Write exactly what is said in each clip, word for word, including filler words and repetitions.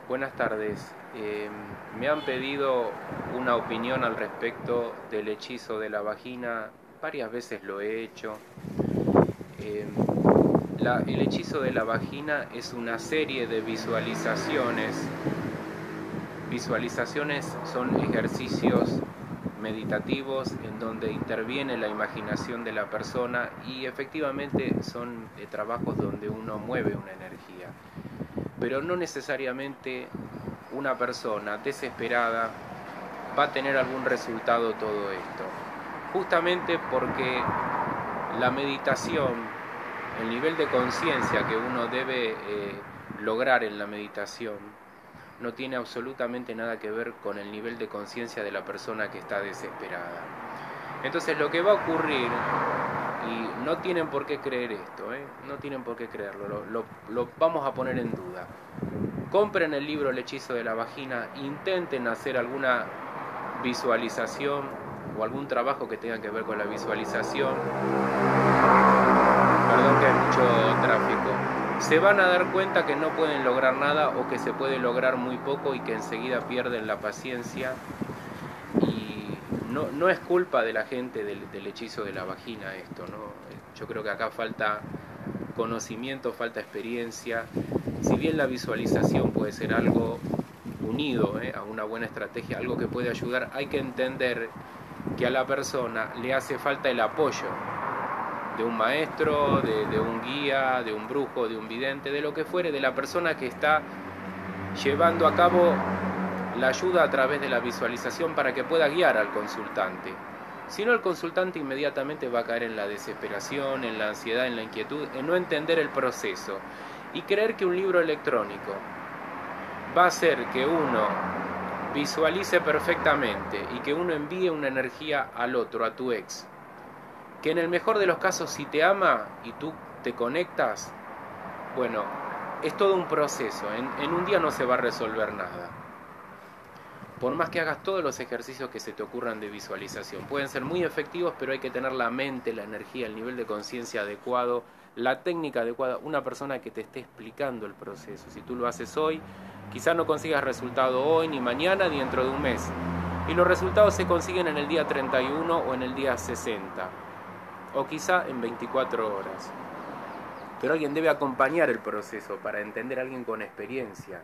Buenas tardes. Eh, me han pedido una opinión al respecto del hechizo de la vagina. Varias veces lo he hecho. Eh, la- el hechizo de la vagina es una serie de visualizaciones. Visualizaciones son ejercicios meditativos en donde interviene la imaginación de la persona y efectivamente son eh, trabajos donde uno mueve una energía. Pero no necesariamente una persona desesperada va a tener algún resultado todo esto. Justamente porque la meditación, el nivel de conciencia que uno debe eh, lograr en la meditación, no tiene absolutamente nada que ver con el nivel de conciencia de la persona que está desesperada. Entonces lo que va a ocurrir, y no tienen por qué creer esto, ¿eh? no tienen por qué creerlo, lo, lo, lo vamos a poner en duda. Compren el libro El hechizo de la vagina, intenten hacer alguna visualización o algún trabajo que tenga que ver con la visualización. Perdón que hay mucho tráfico. Se van a dar cuenta que no pueden lograr nada o que se puede lograr muy poco y que enseguida pierden la paciencia. Y no, no es culpa de la gente del, del hechizo de la vagina esto, ¿no? Yo creo que acá falta conocimiento, falta experiencia. Si bien la visualización puede ser algo unido ¿eh? a una buena estrategia, algo que puede ayudar, hay que entender que a la persona le hace falta el apoyo de un maestro, de, de un guía, de un brujo, de un vidente, de lo que fuere, de la persona que está llevando a cabo la ayuda a través de la visualización para que pueda guiar al consultante. Si no, el consultante inmediatamente va a caer en la desesperación, en la ansiedad, en la inquietud, en no entender el proceso y creer que un libro electrónico va a hacer que uno visualice perfectamente y que uno envíe una energía al otro, a tu ex, que en el mejor de los casos, si te ama y tú te conectas, bueno, es todo un proceso, en, en un día no se va a resolver nada. Por más que hagas todos los ejercicios que se te ocurran de visualización, pueden ser muy efectivos, pero hay que tener la mente, la energía, el nivel de conciencia adecuado, la técnica adecuada, una persona que te esté explicando el proceso. Si tú lo haces hoy, quizás no consigas resultado hoy, ni mañana, ni dentro de un mes. Y los resultados se consiguen en el día treinta y uno o en el día sesenta, o quizá en veinticuatro horas. Pero alguien debe acompañar el proceso para entender a alguien con experiencia.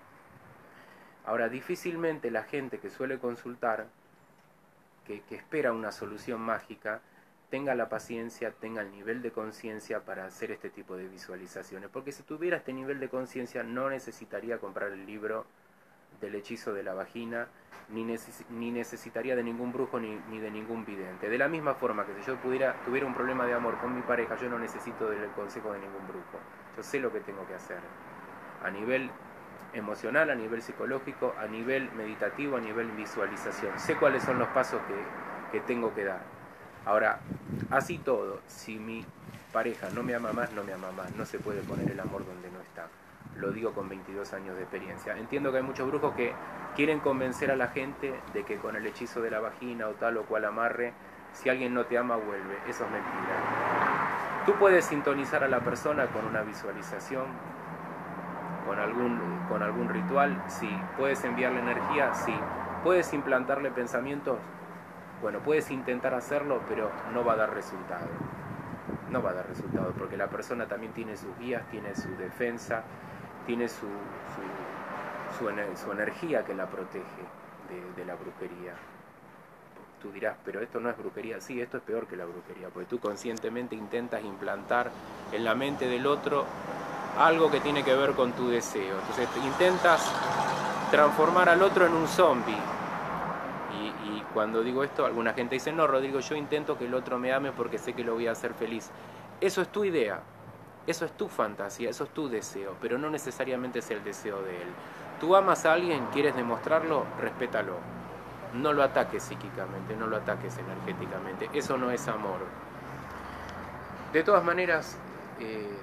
Ahora, difícilmente la gente que suele consultar, que, que espera una solución mágica, tenga la paciencia, tenga el nivel de conciencia para hacer este tipo de visualizaciones. Porque si tuviera este nivel de conciencia, no necesitaría comprar el libro del hechizo de la vagina, ni, neces ni necesitaría de ningún brujo ni, ni de ningún vidente. De la misma forma que si yo pudiera, tuviera un problema de amor con mi pareja, yo no necesito del consejo de ningún brujo. Yo sé lo que tengo que hacer. A nivel emocional, a nivel psicológico, a nivel meditativo, a nivel visualización. Sé cuáles son los pasos que, que tengo que dar. Ahora, así todo, si mi pareja no me ama más, no me ama más. No se puede poner el amor donde no está. Lo digo con veintidós años de experiencia. Entiendo que hay muchos brujos que quieren convencer a la gente de que con el hechizo de la vagina o tal o cual amarre, si alguien no te ama, vuelve. Eso es mentira. Tú puedes sintonizar a la persona con una visualización, con algún, con algún ritual, sí. Puedes enviarle energía, sí. Puedes implantarle pensamientos, bueno, puedes intentar hacerlo, pero no va a dar resultado. No va a dar resultado, porque la persona también tiene sus guías, tiene su defensa, tiene su, su, su, su energía que la protege de, de la brujería. Tú dirás, pero esto no es brujería. Sí, esto es peor que la brujería, porque tú conscientemente intentas implantar en la mente del otro algo que tiene que ver con tu deseo. Entonces intentas transformar al otro en un zombie. Y, y cuando digo esto, alguna gente dice, no, Rodrigo, yo intento que el otro me ame porque sé que lo voy a hacer feliz. Eso es tu idea, eso es tu fantasía, eso es tu deseo, pero no necesariamente es el deseo de él. Tú amas a alguien, quieres demostrarlo, respétalo. No lo ataques psíquicamente, no lo ataques energéticamente. Eso no es amor. De todas maneras, eh,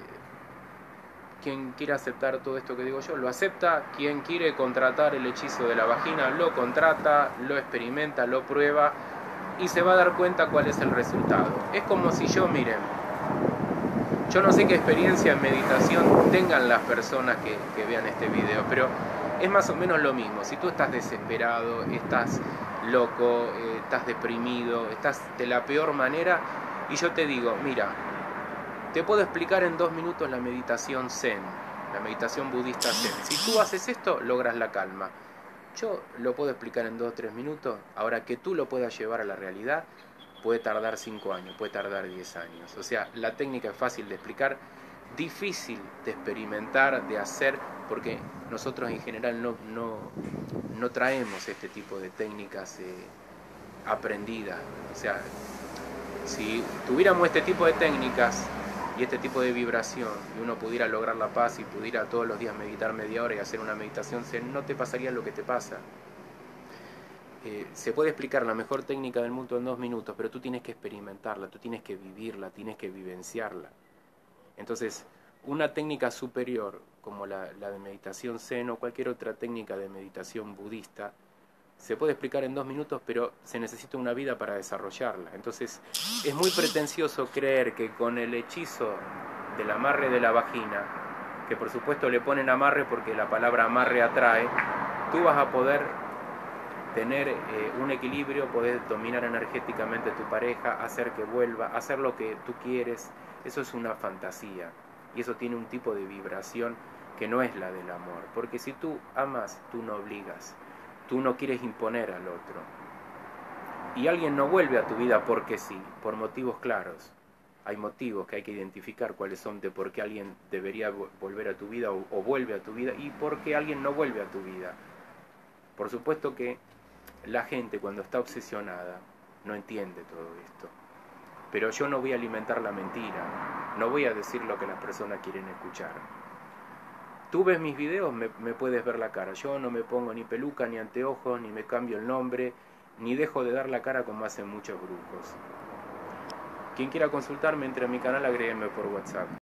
quien quiera aceptar todo esto que digo yo, lo acepta. Quien quiere contratar el hechizo de la vagina, lo contrata, lo experimenta, lo prueba y se va a dar cuenta cuál es el resultado. Es como si yo, miren, Yo no sé qué experiencia en meditación tengan las personas que, que vean este video, pero es más o menos lo mismo. Si tú estás desesperado, estás loco, eh, estás deprimido, estás de la peor manera, y yo te digo, mira, te puedo explicar en dos minutos la meditación Zen, la meditación budista Zen. Si tú haces esto, logras la calma. Yo lo puedo explicar en dos o tres minutos. Ahora, que tú lo puedas llevar a la realidad, puede tardar cinco años, puede tardar diez años. O sea, la técnica es fácil de explicar, difícil de experimentar, de hacer, porque nosotros en general no, no, no traemos este tipo de técnicas eh, aprendidas. O sea, si tuviéramos este tipo de técnicas y este tipo de vibración, y uno pudiera lograr la paz y pudiera todos los días meditar media hora y hacer una meditación, no te pasaría lo que te pasa. Eh, se puede explicar la mejor técnica del mundo en dos minutos, pero tú tienes que experimentarla, tú tienes que vivirla, tienes que vivenciarla. Entonces, una técnica superior, como la, la de meditación Zen o cualquier otra técnica de meditación budista, se puede explicar en dos minutos, pero se necesita una vida para desarrollarla. Entonces, es muy pretencioso creer que con el hechizo del amarre de la vagina, que por supuesto le ponen amarre porque la palabra amarre atrae, tú vas a poder tener eh, un equilibrio, poder dominar energéticamente a tu pareja, hacer que vuelva, hacer lo que tú quieres. Eso es una fantasía, y eso tiene un tipo de vibración que no es la del amor, porque si tú amas, tú no obligas, tú no quieres imponer al otro, y alguien no vuelve a tu vida porque sí, por motivos claros. Hay motivos que hay que identificar cuáles son de por qué alguien debería volver a tu vida o, o vuelve a tu vida, y por qué alguien no vuelve a tu vida. Por supuesto que la gente, cuando está obsesionada, no entiende todo esto. Pero yo no voy a alimentar la mentira, no voy a decir lo que las personas quieren escuchar. Tú ves mis videos, me, me puedes ver la cara. Yo no me pongo ni peluca, ni anteojos, ni me cambio el nombre, ni dejo de dar la cara como hacen muchos brujos. Quien quiera consultarme, entre a mi canal, agréguenme por WhatsApp.